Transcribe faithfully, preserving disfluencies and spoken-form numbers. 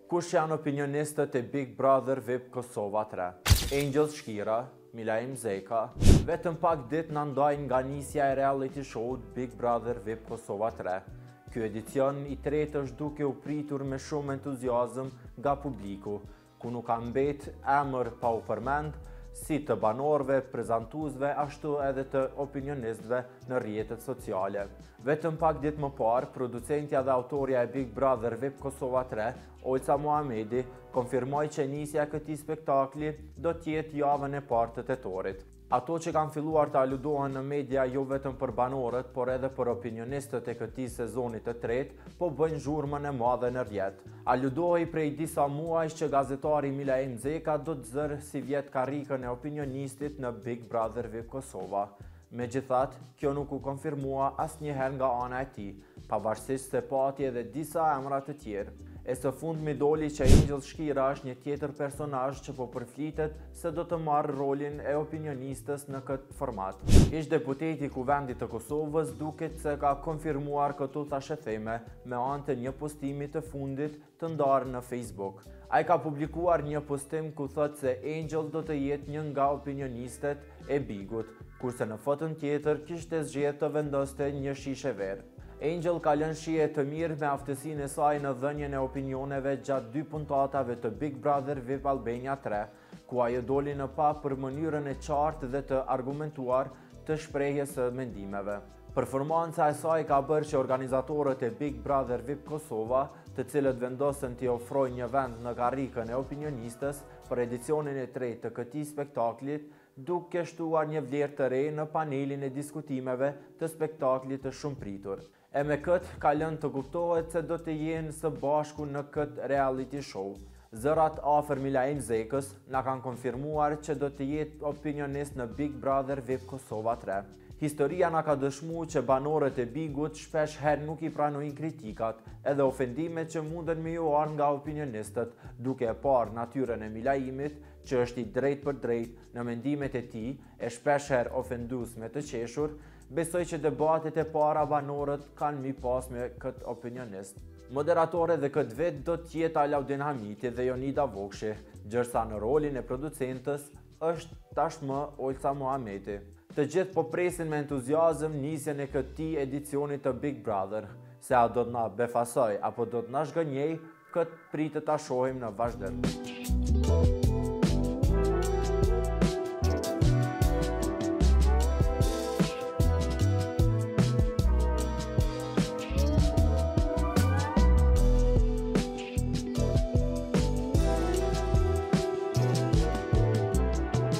Kush janë opinionistët e Big Brother V I P Kosova tre? Angel Shkira, Milaim Zeka, vetëm pak ditë na ndajnë nga nisja e reality show Big Brother V I P Kosova tre. Ky edicion i tretë është duke u pritur me shumë entuziazëm nga publiku, ku nuk ka mbet emër pa u përmend, si të banorëve, prezantuesve, ashtu edhe të opinionistëve në rrjetet sociale. Vetëm pak ditë më parë, producentja dhe autorja e Big Brother V I P Kosova tre, Olca Muhamedi, konfirmoi që nisja e këtij spektakli do të jetë javën e parë të tetorit. Ato që kanë filluar të aludohen në media jo vetëm për banorët, por edhe për opinionistët e këtij sezoni të tretë, po bëjnë zhurmën e madhe në rrjet. Aludohej prej disa muajsh që gazetari Milaim Zeka do të zërë si vjet karrikën e opinionistit në Big Brother V I P Kosova. Megjithatë, kjo nuk u konfirmua asnjëherë nga ana e tij, pavarësisht se pati edhe disa emra të tjerë. E së fundmi doli që Angel Shkira është një tjetër personazh që po përflitet se do të marrë rolin e opinionistës në këtë format. Ish deputeti i Kuvendit të Kosovës duket se ka konfirmuar këto thashetheme me anë të një postimi të fundit të ndarë në Facebook. Ai ka publikuar një postim ku thotë se Angel do të jetë një nga opinionistet e Bigut, kurse në fotën tjetër kishte zgjedhur të vendoste një shishe verë. Angel ka lënë shije të mirë me aftësinë e saj në dhënien e opinioneve gjatë dy puntatave të Big Brother V I P Albania tre, ku ajo doli në pa për mënyrën e qartë dhe të argumentuar të shprehjes së mendimeve. Performanca e saj ka bërë që organizatorët e Big Brother V I P Kosova, të cilët vendosën t'i ofrojnë një vend në karrikën e opinionistës për edicionin e tretë të këtij spektaklit, duke shtuar një vlerë të re në panelin e diskutimeve të spektaklit të shumëpritur. E me këtë ka lënë të kuptohet se do të jenë së bashku në këtë reality show. Zërat afër Milaim Zekës na kanë konfirmuar që do të jetë opinionist në Big Brother V I P Kosova tre. Historia na ka dëshmuar që banorët e Bigut shpesh herë nuk i pranojnë kritikat, edhe ofendimet që munden me ju ardhur nga opinionistët, duke e parë natyrën e Milaimit, që është i drejt për drejt në mendimet e tij, e shpesh herë ofendues me të qeshur. Besoj që debatet e para banorët kanë mi pas me këtë opinionist. Moderatore dhe këtë vit do të jetë Alaudin Hamiti dhe Jonida Vokshi, gjërsa në rolin e producentës është tashmë Olca Muhamedi. Të gjithë po presin me entuziazëm nisjen e këtij edicioni të Big Brother. Se a do të na befasoj apo do të na zhgënjej, këtë pritet ta shohim në vazhdim.